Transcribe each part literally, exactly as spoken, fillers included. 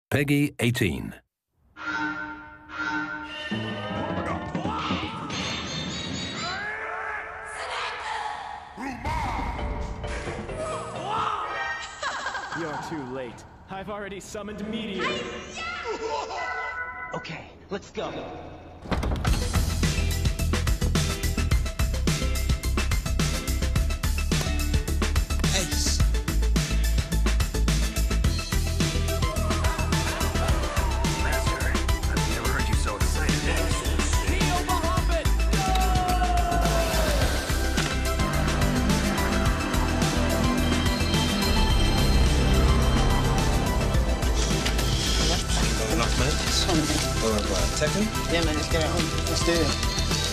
Peggy eighteen. You're too late. I've already summoned Meteor. Okay, let's go. Ace. Master, I've never heard you so excited. Neo Bahamut! Enough, man. Something. All right, right. Tekken? Yeah, man, let's get it on. Let's do it.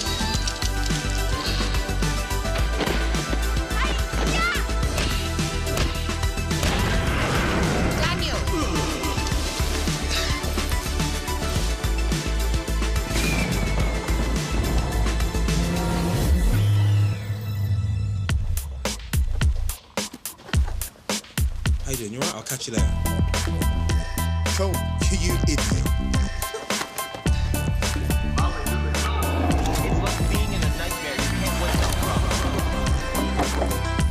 Daniel! How you doing? You alright? I'll catch you later. Cool. You idiot. It's like being in a nightmare you can't wake up from.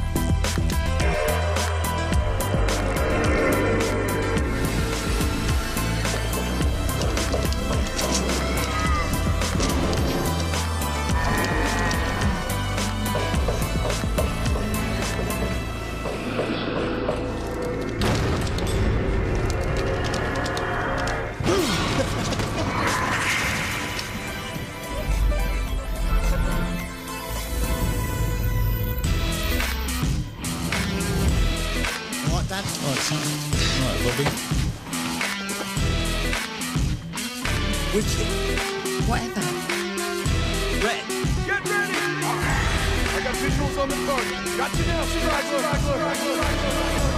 Alright, Dad? Alright, son. Alright, Bobby. Wicked. Whatever. Red, Get ready! I got visuals on the target. Got you now, Straggler! Straggler! Straggler!